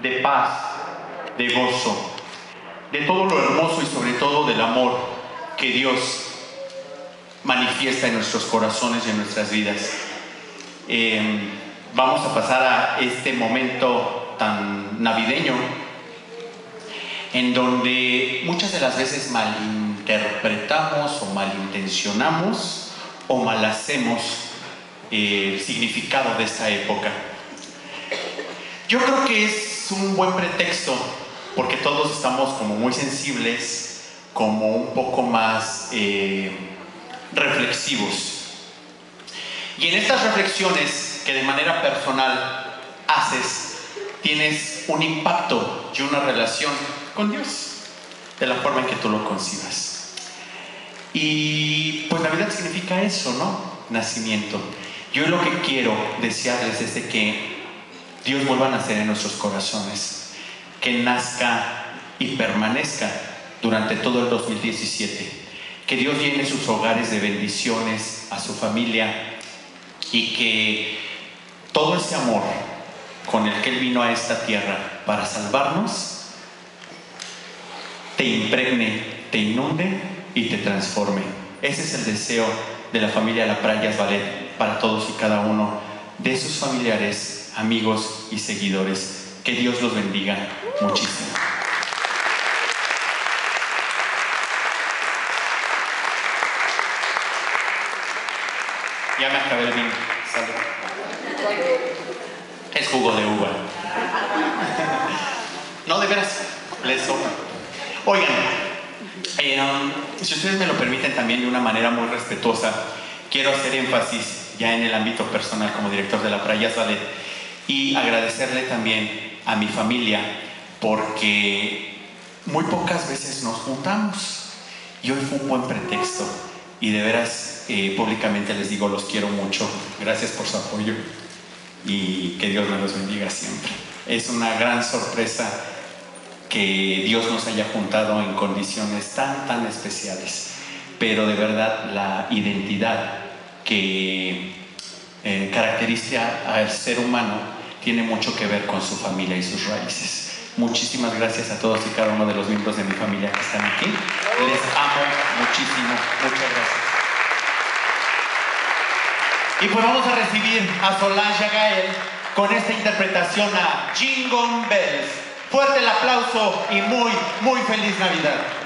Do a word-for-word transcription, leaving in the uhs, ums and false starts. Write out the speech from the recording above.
de paz, de gozo, de todo lo hermoso y sobre todo del amor que Dios manifiesta en nuestros corazones y en nuestras vidas. Eh, vamos a pasar a este momento tan navideño en donde muchas de las veces malinterpretamos o malintencionamos o malhacemos eh, el significado de esta época. Yo creo que es un buen pretexto porque todos estamos como muy sensibles, como un poco más eh, reflexivos. Y en estas reflexiones que de manera personal haces, tienes un impacto y una relación con Dios, de la forma en que tú lo concibas. Y pues Navidad significa eso, ¿no? Nacimiento. Yo lo que quiero desearles es de que Dios vuelva a nacer en nuestros corazones, que nazca y permanezca durante todo el dos mil diecisiete, que Dios llene sus hogares de bendiciones, a su familia, y que todo ese amor con el que Él vino a esta tierra para salvarnos te impregne, te inunde y te transforme. Ese es el deseo de la familia La Prayas Ballet para todos y cada uno de sus familiares, amigos y seguidores. Que Dios los bendiga muchísimo. Ya me acabé el vino. Salud. Es jugo de uva. No, de veras, les sobra. Oigan, eh, um, si ustedes me lo permiten también de una manera muy respetuosa, quiero hacer énfasis ya en el ámbito personal como director de La Prayas Ballet y agradecerle también a mi familia porque muy pocas veces nos juntamos y hoy fue un buen pretexto y de veras eh, públicamente les digo, los quiero mucho, gracias por su apoyo y que Dios me los bendiga siempre. Es una gran sorpresa que Dios nos haya juntado en condiciones tan tan especiales, pero de verdad la identidad que eh, caracteriza al ser humano tiene mucho que ver con su familia y sus raíces. Muchísimas gracias a todos y cada uno de los miembros de mi familia que están aquí. Les amo muchísimo. Muchas gracias. Y pues vamos a recibir a Solange Gael con esta interpretación a Jingle Bells. Fuerte el aplauso y muy, muy feliz Navidad.